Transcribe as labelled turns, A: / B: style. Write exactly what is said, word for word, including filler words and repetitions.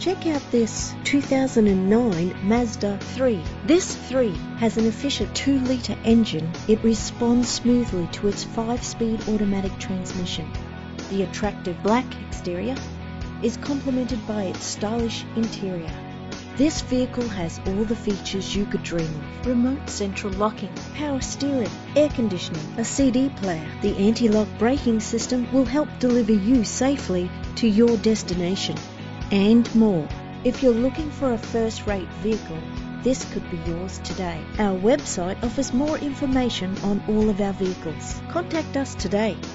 A: Check out this two thousand nine Mazda three. This three has an efficient two litre engine. It responds smoothly to its five-speed automatic transmission. The attractive black exterior is complemented by its stylish interior. This vehicle has all the features you could dream of. Remote central locking, power steering, air conditioning, a C D player. The anti-lock braking system will help deliver you safely to your destination, and more. If you're looking for a first-rate vehicle, this could be yours today. Our website offers more information on all of our vehicles. Contact us today.